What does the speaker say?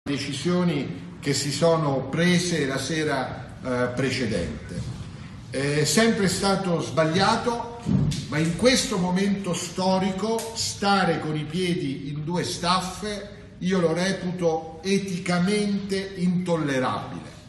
decisioni che si sono prese la sera precedente. È sempre stato sbagliato, ma in questo momento storico stare con i piedi in due staffe io lo reputo eticamente intollerabile.